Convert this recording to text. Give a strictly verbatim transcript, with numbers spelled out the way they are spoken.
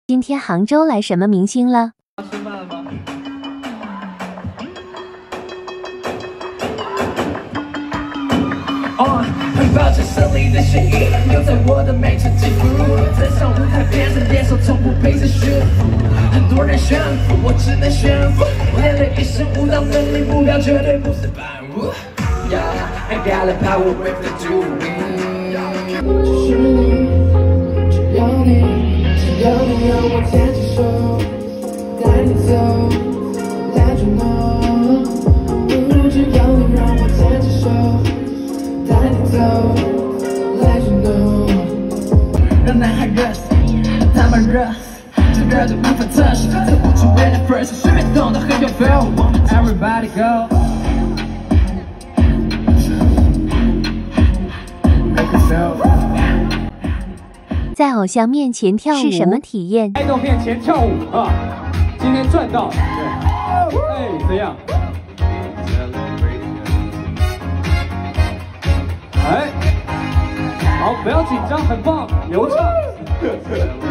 今天杭州来什么明星了？ 吃饭了吗？ 哦，很抱歉胜利的血液留在我的每次肌肤，站上舞台变成联手，从不被子驯服。很多人炫富，我只能炫富。练了一身舞蹈能力，目标绝对不是伴舞。Yeah, I got the power with the doing。只是你，只要你，只要你让我牵起手，带你走，带着我。只要你让我牵起手。带你走，来着呢，让男孩热死，他们热，这热的无法测试，测不出别人 first， 随便动都很有 feel。Everybody go， 在偶像面前跳舞是什么体验？ 爱豆面前跳舞啊！今天赚到，对，哎，怎样？哎，好，不要紧张，很棒，流畅。